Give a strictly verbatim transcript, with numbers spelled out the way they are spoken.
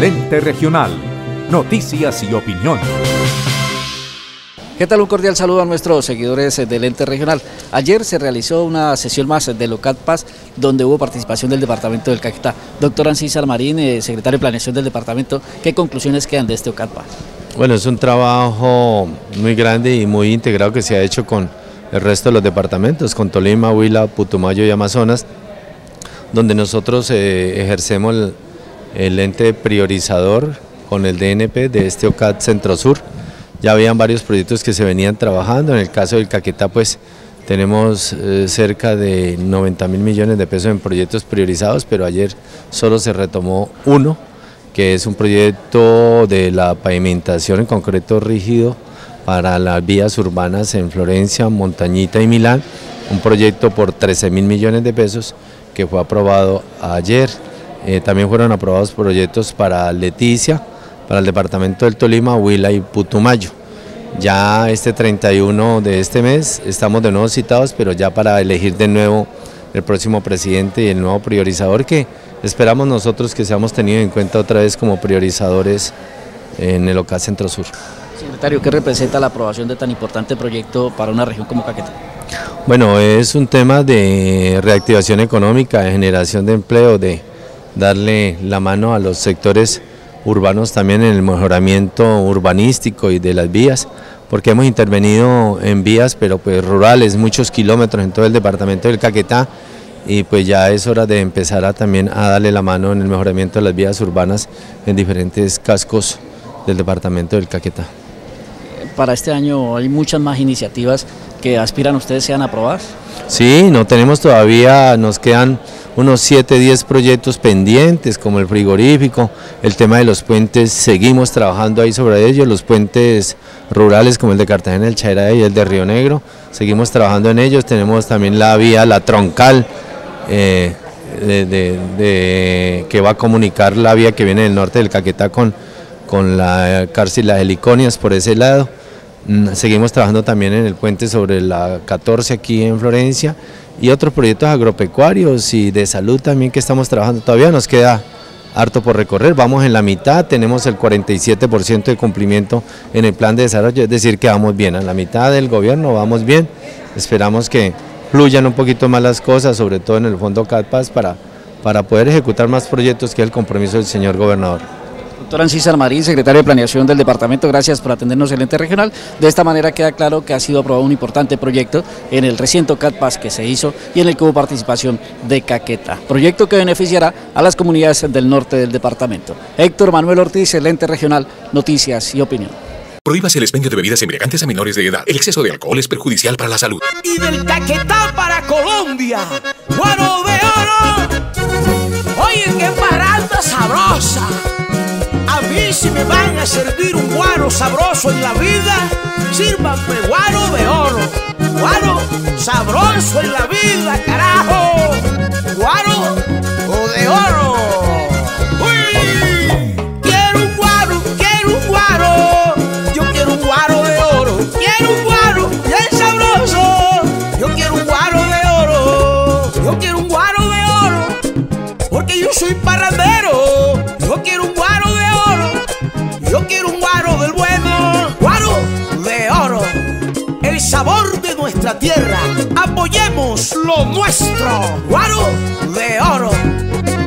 El Ente Regional. Noticias y opinión. ¿Qué tal? Un cordial saludo a nuestros seguidores del Ente Regional. Ayer se realizó una sesión más de Locatpas donde hubo participación del departamento del Caquetá. Doctor Ancísar Marín, eh, secretario de Planeación del departamento, ¿qué conclusiones quedan de este Locatpas? Bueno, es un trabajo muy grande y muy integrado que se ha hecho con el resto de los departamentos, con Tolima, Huila, Putumayo y Amazonas, donde nosotros eh, ejercemos el, el ente priorizador con el D N P de este O C A D Centro Sur. Ya habían varios proyectos que se venían trabajando. En el caso del Caquetá, pues tenemos eh, cerca de noventa mil millones de pesos en proyectos priorizados, pero ayer solo se retomó uno, que es un proyecto de la pavimentación en concreto rígido para las vías urbanas en Florencia, Montañita y Milán, un proyecto por trece mil millones de pesos que fue aprobado ayer. Eh, también fueron aprobados proyectos para Leticia, para el departamento del Tolima, Huila y Putumayo. Ya este treinta y uno de este mes estamos de nuevo citados, pero ya para elegir de nuevo el próximo presidente y el nuevo priorizador, que esperamos nosotros que seamos tenidos en cuenta otra vez como priorizadores en el O C A D Centro Sur. Secretario, ¿qué representa la aprobación de tan importante proyecto para una región como Caquetá? Bueno, es un tema de reactivación económica, de generación de empleo, de darle la mano a los sectores urbanos también en el mejoramiento urbanístico y de las vías, porque hemos intervenido en vías, pero pues rurales, muchos kilómetros en todo el departamento del Caquetá, y pues ya es hora de empezar a también a darle la mano en el mejoramiento de las vías urbanas en diferentes cascos del departamento del Caquetá. Para este año hay muchas más iniciativas que aspiran ustedes sean aprobadas. Sí, no tenemos todavía, nos quedan unos siete, diez proyectos pendientes, como el frigorífico, el tema de los puentes, seguimos trabajando ahí sobre ellos, los puentes rurales como el de Cartagena, el Chairá y el de Río Negro, seguimos trabajando en ellos. Tenemos también la vía, la troncal, eh, de, de, de, que va a comunicar la vía que viene del norte del Caquetá con, con la cárcel Las Heliconias por ese lado. Seguimos trabajando también en el puente sobre la catorce aquí en Florencia y otros proyectos agropecuarios y de salud también que estamos trabajando. Todavía nos queda harto por recorrer, vamos en la mitad, tenemos el cuarenta y siete por ciento de cumplimiento en el plan de desarrollo, es decir que vamos bien, a la mitad del gobierno vamos bien. Esperamos que fluyan un poquito más las cosas, sobre todo en el fondo Catpas, para, para poder ejecutar más proyectos, que es el compromiso del señor gobernador. Doctor Ancísar Marín, secretario de Planeación del departamento, gracias por atendernos el Ente Regional. De esta manera queda claro que ha sido aprobado un importante proyecto en el reciente Catpas que se hizo y en el que hubo participación de Caquetá. Proyecto que beneficiará a las comunidades del norte del departamento. Héctor Manuel Ortiz, el Ente Regional, Noticias y Opinión. Prohíbase el expendio de bebidas embriagantes a menores de edad. El exceso de alcohol es perjudicial para la salud. Y del Caquetá para Colombia, guaro de oro. Oye, qué parada sabrosa. A mí si me van a servir un guaro sabroso en la vida, sírvanme guaro de oro. Guaro sabroso en la vida, carajo. Guaro o de oro. ¡Uy! Quiero un guaro, quiero un guaro. Yo quiero un guaro de oro. Quiero un guaro bien sabroso. Yo quiero un guaro de oro. Yo quiero un guaro de oro. Porque yo soy parrandero. Yo quiero un guaro de oro. Yo quiero un guaro del bueno. Guaro de oro. El sabor de nuestra tierra. Apoyemos lo nuestro. Guaro de oro.